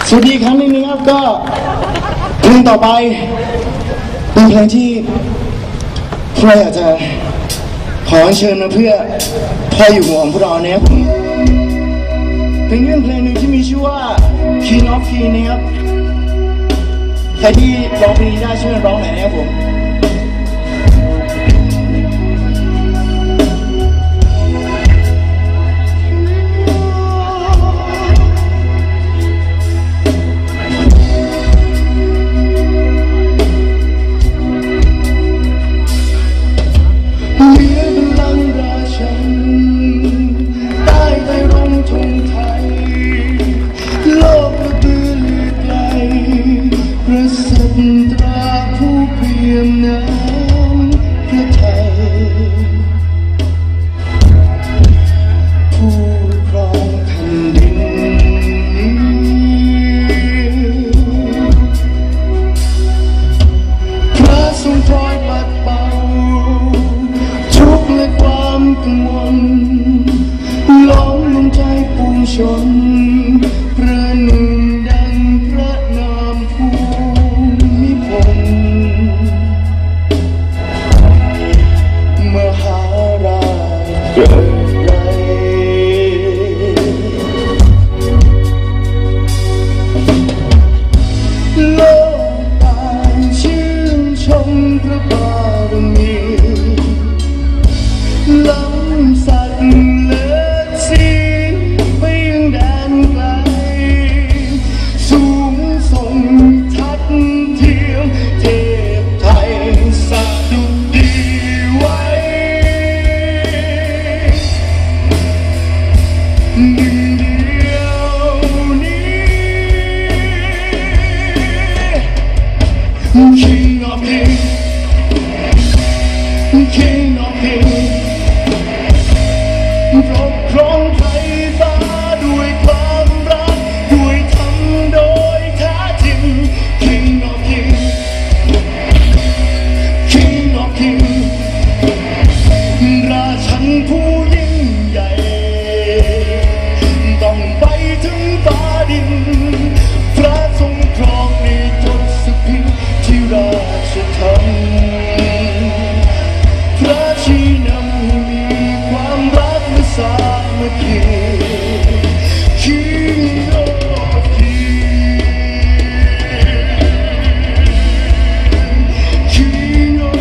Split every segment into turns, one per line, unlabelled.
สวัสดีครั้งนี้ครับก็เพลงต่อไปเป็นเพลงที่พวกเราอยากจะขอเชิญมาเพื่อพ่ออยู่หัวของพวกเราเนี่ยผมเป็นเรื่องเพลงหนึ่งที่มีชื่อว่า King of King นะครับใครที่ร้องเพลงนี้ได้ช่วยร้องหน่อยนะครับผมประหนึ่งดังพระนามภูมิพลมหาราชเกิดไรโลกต่างชื่นชมพระบารมีล้ำสัตว์เลิศสีKing of Kings, King of Kings ปกครองไทยฟ้าด้วยความรักด้วยธรรมโดยแท้จริง King of Kings, King of Kings ราชันผู้ยิ่งใหญ่ต้องไปถึงฟ้าดินพระทรงครองในทศพิธที่ราชธรรมพระชี้นำให้มีความรักและสามัคคี King of Kings King of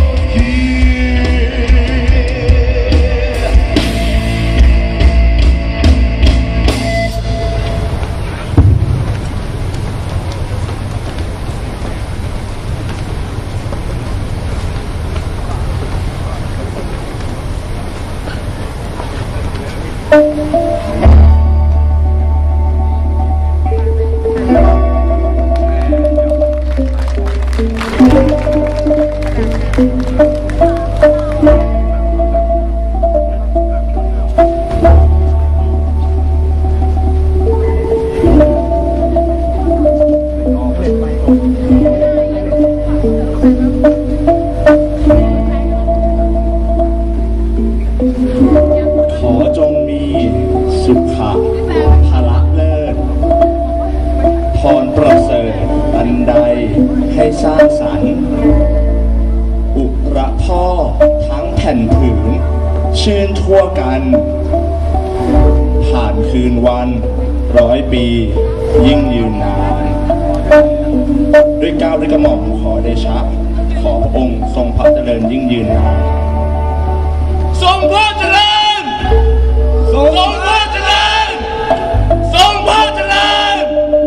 ขอจงมีสุขะพละเลิศพรประเสริฐอันใดให้สร้างสรรค์อุระพ่อทั้งแผ่นผืนชื่นทั่วกันผ่านคืนวัน100 ปียิ่งยืนนานด้วยเกล้าด้วยกระหม่อมขอเดชะขอพระองค์ทรงพระเจริญยิ่งยืนนานทรงพระเจริญทรงพระเจริญทรงพระเจริญ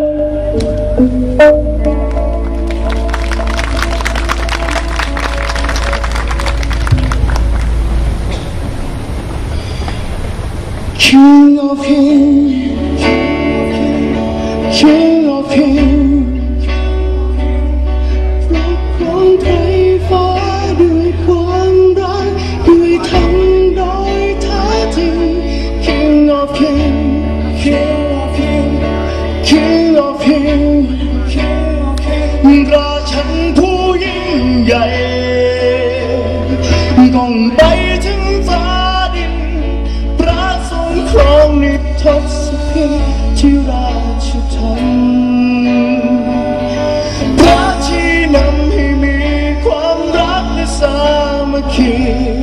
King of Kings King of Kings ปกครองไทยฟ้าด้วยความรักด้วยธรรมโดยแท้จริง King of Kings King of Kings King of Kings ราชันผู้ยิ่งใหญ่ต้องไปถึงฟ้าดินครองนิทศพิธีที่ราชธรรมคี